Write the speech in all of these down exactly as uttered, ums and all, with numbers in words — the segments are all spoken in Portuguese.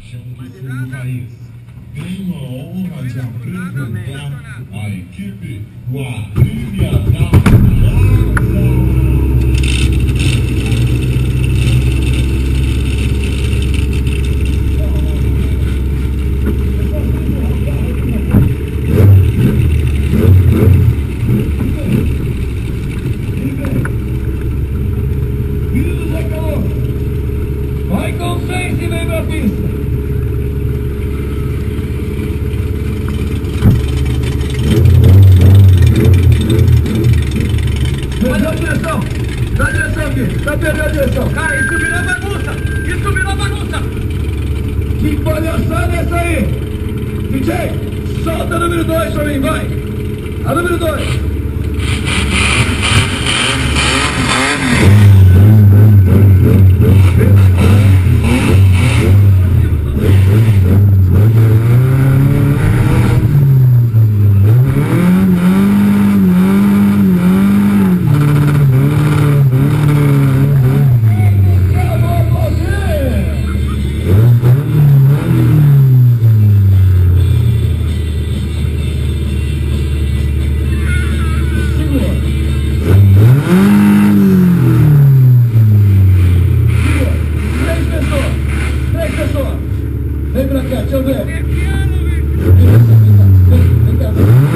paixão do sul do país. Tenho a honra de apresentar a equipe Quadrilha da Raça. Vai com seis e vem pra pista. Mas a direção, dá a direção aqui, tá perdendo a direção. Cara, isso virou bagunça, isso virou bagunça. Que palhaçada é essa aí? D J, solta a número dois pra mim, vai. A número dois. Vem pra cá, deixa eu ver. Vem, vem cá.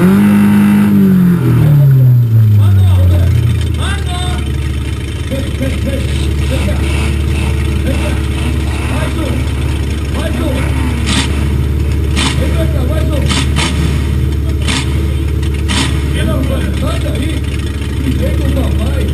Mano, mano. Vem, vem, vem. Vem cá. Vem cá. Mais um. Mais um. Vem pra cá, mais um. E não vai, sai daí. E vem com o papai.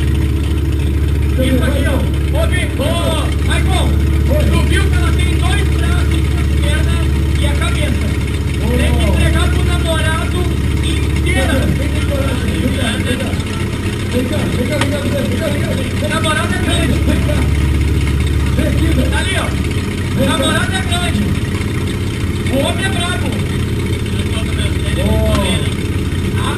Isso aqui, ó. Ô, Vim, ô, Michael. Tu viu que ela tem dois braços na perna e a cabeça? Oh. Tem que entregar pro namorado inteira. Vem cá, vem cá, vem cá, vem cá, vem cá, vem cá. O namorado é grande. Vem cá. Vem aqui, velho. Tá ali, ó. O namorado é grande. O homem é brabo. Oh. Ah.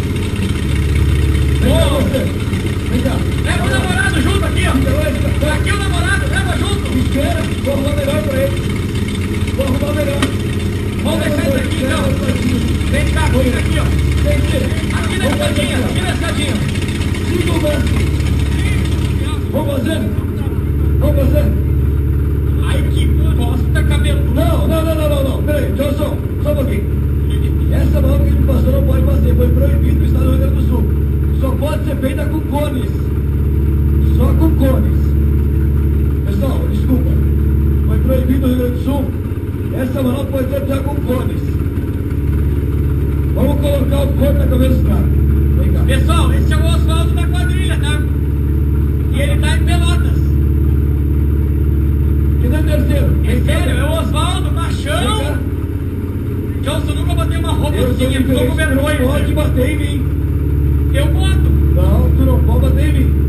Vem cá, você. Vem cá. Leva o namorado junto aqui, ó. Aqui o namorado, leva junto. Espera, vou arrumar melhor pra ele. Vou arrumar melhor. Vamos deixar isso aqui, então. Vem cá, vem aqui, ó. Vem aqui. Aqui na escadinha, aqui na escadinha. Siga o banco. Vamos fazer? Vamos fazer? Ai, que bosta, cabelo. Não, não, não, não, não, não. Peraí, Johnson, só um pouquinho. Essa manobra que a gente passou não pode fazer. Foi proibido no estado do Rio Grande do Sul. Só pode ser feita com cones. Só com cones. Pessoal, desculpa. Foi proibido no Rio Grande do Sul. Essa manobra pode ser feita com cones. Vamos colocar o cone na cabeça dos caras. Vem cá. Pessoal, esse é o Oswaldo da quadrilha, tá? E ele tá em Pelotas. Quem é o terceiro? É sério, é o Oswaldo, machão. Johnson, nunca botei uma roupa assim, eu ficou com vergonha. Não pode bater em mim. Eu boto. Não, tu não pode bater em mim.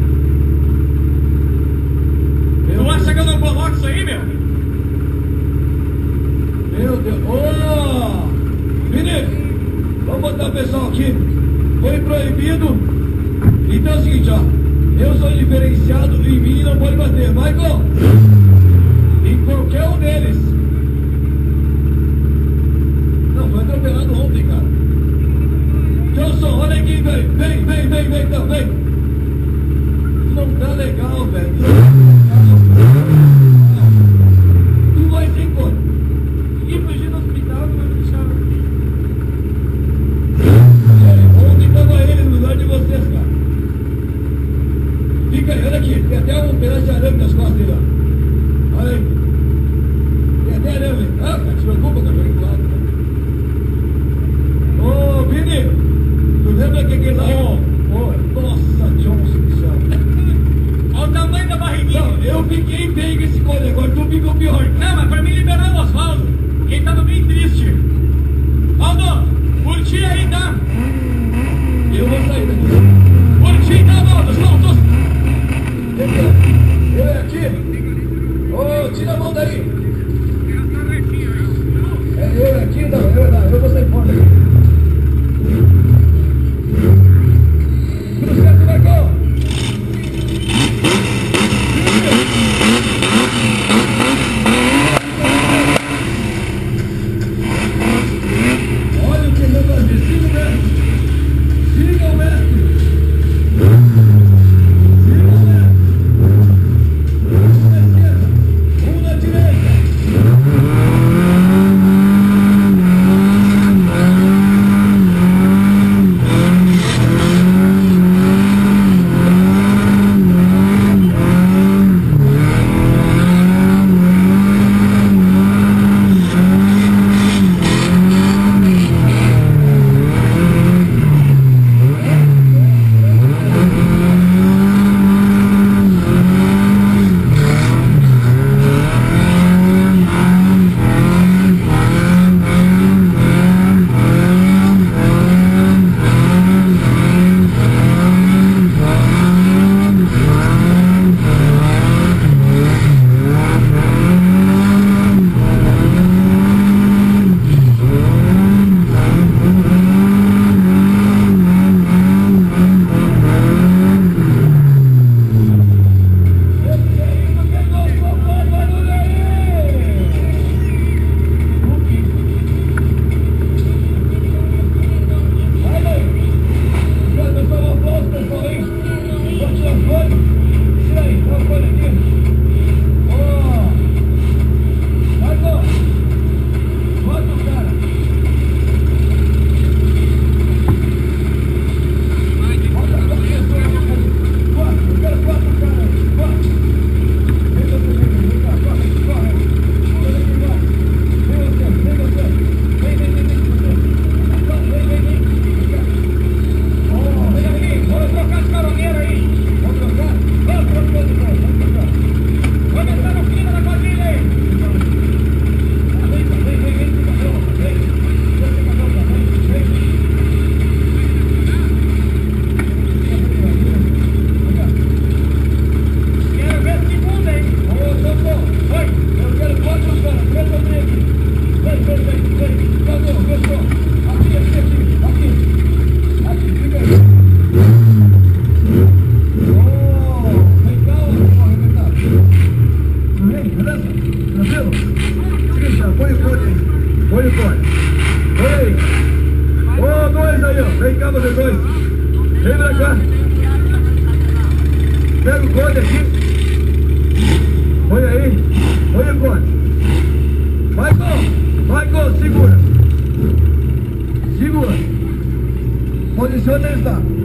Tu acha que eu não coloco isso aí, meu? Meu Deus. Ô! Felipe, vamos botar o pessoal aqui. Foi proibido. Então é o seguinte, ó. Eu sou diferenciado, em mim não pode bater. Michael! Em qualquer um deles. Não, foi atropelado ontem, cara. Johnson, olha aqui, velho. Vem, vem, vem, vem, então, vem. Isso não tá legal, velho. Tu vai sem cor. E fugir no hospital, tu vai me deixar. É, ontem tava ele no lugar de vocês, cara. Fica aí, olha aqui. Tem até um pedaço de arame nas costas dele, ó. Olha aí. Põe o cone aí. Põe o cone. Põe aí. Ô, dois aí, ó. Vem cá, vocês dois. Vem pra cá. Pega o cone aqui. Põe aí. Põe o cone. Michael. Michael, segura. Segura. Posiciona ele, tá?